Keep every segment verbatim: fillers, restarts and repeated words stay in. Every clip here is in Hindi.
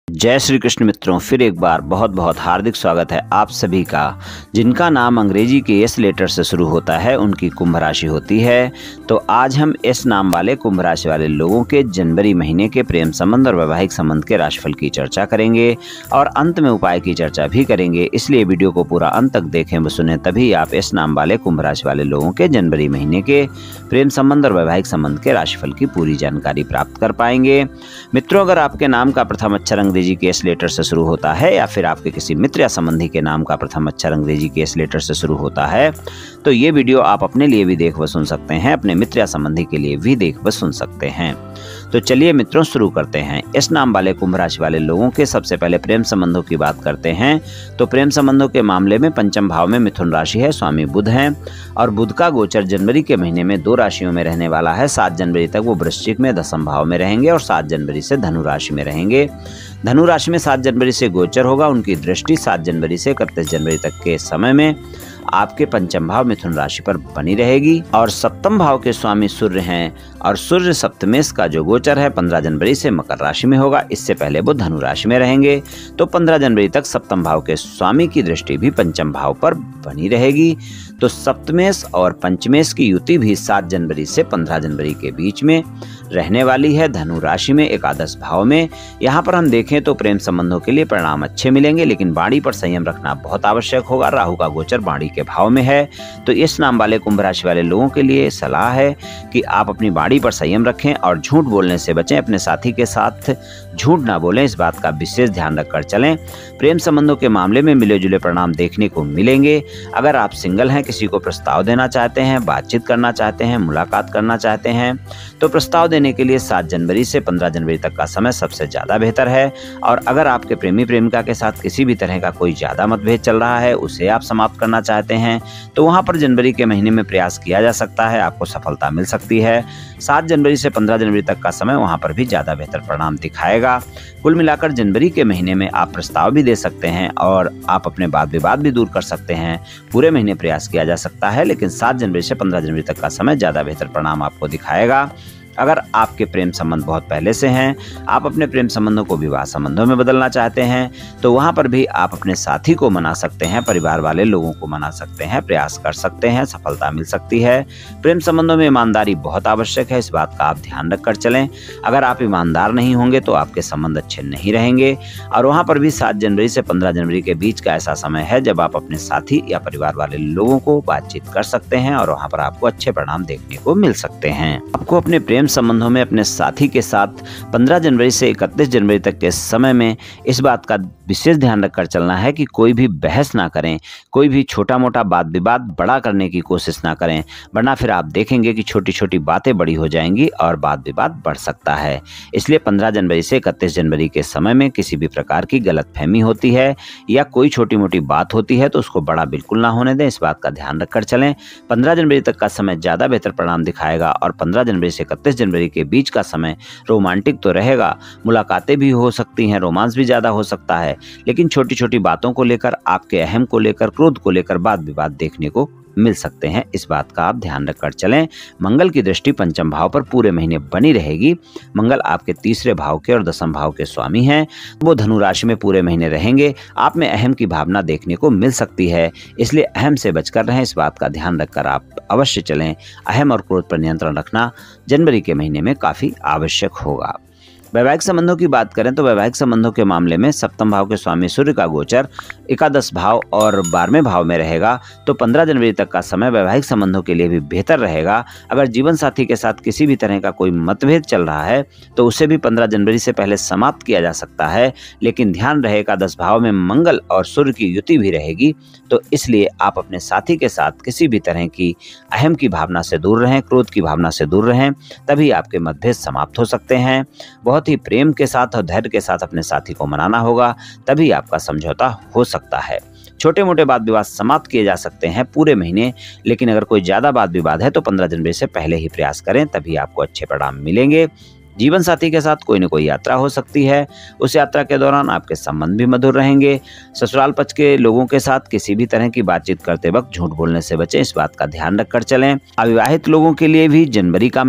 जय श्री कृष्ण मित्रों, फिर एक बार बहुत बहुत हार्दिक स्वागत है आप सभी का। जिनका नाम अंग्रेजी के एस लेटर से शुरू होता है उनकी कुंभ राशि होती है। तो आज हम एस नाम वाले कुंभ राशि वाले लोगों के जनवरी महीने के प्रेम संबंध और वैवाहिक संबंध के राशिफल की चर्चा करेंगे और अंत में उपाय की चर्चा भी करेंगे। इसलिए वीडियो को पूरा अंत तक देखें व सुने, तभी आप एस नाम वाले कुंभ राशि वाले लोगों के जनवरी महीने के प्रेम संबंध और वैवाहिक संबंध के राशिफल की पूरी जानकारी प्राप्त कर पाएंगे। मित्रों, अगर आपके नाम का प्रथम अक्षर अंग्रेजी के एस लेटर से शुरू होता है या फिर आपके किसी मित्र या संबंधी के नाम का प्रथम अक्षर अंग्रेजी के एस लेटर से शुरू होता है तो ये वीडियो आप अपने लिए भी देख व सुन सकते हैं, अपने मित्र या संबंधी के लिए भी देख व सुन सकते हैं। तो चलिए मित्रों, शुरू करते हैं। एस नाम वाले कुंभ राशि वाले लोगों के सबसे पहले प्रेम संबंधों की बात करते हैं। तो प्रेम संबंधों के मामले में पंचम भाव में मिथुन राशि है, स्वामी बुध हैं और बुध का गोचर जनवरी के महीने में दो राशियों में रहने वाला है। सात जनवरी तक वो वृश्चिक में दसम भाव में रहेंगे और सात जनवरी से धनु राशि में रहेंगे। धनु राशि में सात जनवरी से गोचर होगा, उनकी दृष्टि सात जनवरी से इकतीस जनवरी तक के समय में आपके पंचम भाव मिथुन राशि पर बनी रहेगी। और सप्तम भाव के स्वामी सूर्य हैं और सूर्य सप्तमेश का जो गोचर है पंद्रह जनवरी से मकर राशि में होगा। इससे पहले वो धनु राशि में रहेंगे। तो पंद्रह जनवरी तक सप्तम भाव के स्वामी की दृष्टि भी पंचम भाव पर बनी रहेगी। तो सप्तमेश और पंचमेश की युति भी सात जनवरी से पंद्रह जनवरी के बीच में रहने वाली है, धनु राशि में एकादश भाव में। यहाँ पर हम देखें तो प्रेम संबंधों के लिए परिणाम अच्छे मिलेंगे, लेकिन वाणी पर संयम रखना बहुत आवश्यक होगा। राहु का गोचर वाणी के भाव में है। तो इस नाम वाले कुंभ राशि वाले लोगों के लिए सलाह है कि आप अपनी वाणी पर संयम रखें और झूठ बोलने से बचें। अपने साथी के साथ झूठ ना बोलें, इस बात का विशेष ध्यान रखकर चलें। प्रेम संबंधों के मामले में मिले जुले परिणाम देखने को मिलेंगे। अगर आप सिंगल हैं, किसी को प्रस्ताव देना चाहते हैं, बातचीत करना चाहते हैं, मुलाकात करना चाहते हैं, तो प्रस्ताव देने के लिए सात जनवरी से पंद्रह जनवरी तक का समय सबसे ज्यादा बेहतर है। और अगर आपके प्रेमी प्रेमिका के साथ किसी भी तरह का कोई ज्यादा मतभेद चल रहा है, उसे आप समाप्त करना चाहते हैं, तो वहां पर जनवरी के महीने में प्रयास किया जा सकता है, आपको सफलता मिल सकती है। सात जनवरी से पंद्रह जनवरी तक का समय वहां पर भी ज्यादा बेहतर परिणाम दिखाएगा। कुल मिलाकर जनवरी के महीने में आप प्रस्ताव भी दे सकते हैं और आप अपने वाद विवाद भी दूर कर सकते हैं। पूरे महीने प्रयास किया जा सकता है, लेकिन सात जनवरी से पंद्रह जनवरी तक का समय ज्यादा बेहतर परिणाम आपको दिखाएगा। अगर आपके प्रेम संबंध बहुत पहले से हैं, आप अपने प्रेम संबंधों को विवाह संबंधों में बदलना चाहते हैं, तो वहां पर भी आप अपने साथी को मना सकते हैं, परिवार वाले लोगों को मना सकते हैं, प्रयास कर सकते हैं, सफलता मिल सकती है। प्रेम संबंधों में ईमानदारी बहुत आवश्यक है, इस बात का आप ध्यान रखकर चलें। अगर आप ईमानदार नहीं होंगे तो आपके संबंध अच्छे नहीं रहेंगे। और वहां पर भी सात जनवरी से पंद्रह जनवरी के बीच का ऐसा समय है जब आप अपने साथी या परिवार वाले लोगों को बातचीत कर सकते हैं और वहां पर आपको अच्छे परिणाम देखने को मिल सकते हैं। आपको अपने प्रेम संबंधों में अपने साथी के साथ पंद्रह जनवरी से इकतीस जनवरी तक के समय में इस बात का विशेष ध्यान रखकर चलना है कि कोई भी बहस ना करें, कोई भी छोटा मोटा वाद विवाद बड़ा करने की कोशिश ना करें, वरना फिर आप देखेंगे कि छोटी छोटी बातें बड़ी हो जाएंगी और वाद विवाद बढ़ सकता है। इसलिए पंद्रह जनवरी से इकतीस जनवरी के समय में किसी भी प्रकार की गलतफहमी होती है या कोई छोटी मोटी बात होती है तो उसको बड़ा बिल्कुल ना होने दें, इस बात का ध्यान रखकर चलें। पंद्रह जनवरी तक का समय ज्यादा बेहतर परिणाम दिखाएगा और पंद्रह जनवरी से इकतीस जनवरी के बीच का समय रोमांटिक तो रहेगा, मुलाकातें भी हो सकती हैं, रोमांस भी ज्यादा हो सकता है, लेकिन छोटी छोटी बातों को लेकर, आपके अहम को लेकर, क्रोध को लेकर वाद विवाद देखने को मिल सकते हैं, इस बात का आप ध्यान रखकर चलें। मंगल की दृष्टि पंचम भाव पर पूरे महीने बनी रहेगी। मंगल आपके तीसरे भाव के और दसम भाव के स्वामी हैं, वो धनु राशि में पूरे महीने रहेंगे। आप में अहम की भावना देखने को मिल सकती है, इसलिए अहम से बचकर रहें, इस बात का ध्यान रखकर आप अवश्य चलें। अहम और क्रोध पर नियंत्रण रखना जनवरी के महीने में काफी आवश्यक होगा। वैवाहिक संबंधों की बात करें तो वैवाहिक संबंधों के मामले में सप्तम भाव के स्वामी सूर्य का गोचर एकादश भाव और बारहवें भाव में रहेगा। तो पंद्रह जनवरी तक का समय वैवाहिक संबंधों के लिए भी बेहतर रहेगा। अगर जीवन साथी के साथ किसी भी तरह का कोई मतभेद चल रहा है तो उसे भी पंद्रह जनवरी से पहले समाप्त किया जा सकता है, लेकिन ध्यान रहे एकादश भाव में मंगल और सूर्य की युति भी रहेगी। तो इसलिए आप अपने साथी के साथ किसी भी तरह की अहम की भावना से दूर रहें, क्रोध की भावना से दूर रहें, तभी आपके मतभेद समाप्त हो सकते हैं। बहुत ही प्रेम के साथ और धैर्य के साथ अपने साथी को मनाना होगा, तभी आपका समझौता हो सकता है। छोटे मोटे वाद विवाद समाप्त किए जा सकते हैं पूरे महीने, लेकिन अगर कोई ज्यादा वाद विवाद है तो पंद्रह जनवरी से पहले ही प्रयास करें, तभी आपको अच्छे परिणाम मिलेंगे। जीवन साथी के साथ कोई न कोई यात्रा हो सकती है, उस यात्रा के दौरान आपके संबंध भी मधुर रहेंगे। ससुराल पक्ष के लोगों के साथ किसी भी तरह की बातचीत करते वक्त झूठ बोलने से बचें, इस बात का ध्यान रखकर चलें। अविवाहित लोगों के लिए भी जनवरी का महीना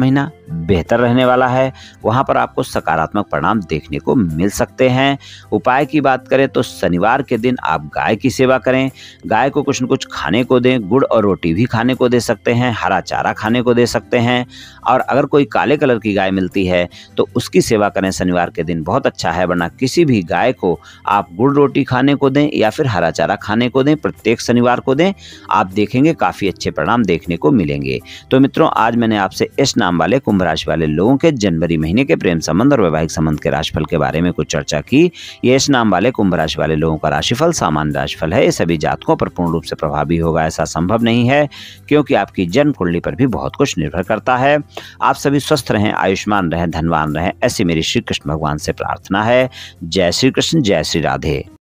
बेहतर रहने वाला है, वहाँ पर आपको सकारात्मक परिणाम देखने को मिल सकते हैं। उपाय की बात करें तो शनिवार के दिन आप गाय की सेवा करें, गाय को कुछ न कुछ खाने को दें, गुड़ और रोटी भी खाने को दे सकते हैं, हरा चारा खाने को दे सकते हैं। और अगर कोई काले कलर की गाय मिलती है तो उसकी सेवा करें शनिवार के दिन, बहुत अच्छा है। वरना किसी भी गाय को आप गुड़ रोटी खाने को दें या फिर हरा चारा खाने को दें, प्रत्येक शनिवार को दें, आप देखेंगे काफ़ी अच्छे परिणाम देखने को मिलेंगे। तो मित्रों, आज मैंने आपसे इस नाम वाले कुंभ राशि वाले लोगों के जनवरी महीने के प्रेम संबंध और वैवाहिक संबंध के राशिफल के बारे में कुछ चर्चा की। ये इस नाम वाले कुंभ राशि वाले लोगों का राशिफल सामान्य राशिफल है। ये सभी जातकों पर पूर्ण रूप से प्रभावी होगा ऐसा संभव नहीं है, क्योंकि आपकी जन्म कुंडली पर भी बहुत कुछ निर्भर करता है। आप सभी स्वस्थ रहें, आयुष्मान रहें, धनवान रहें, ऐसी मेरी श्री कृष्ण भगवान से प्रार्थना है। जय श्री कृष्ण, जय श्री राधे।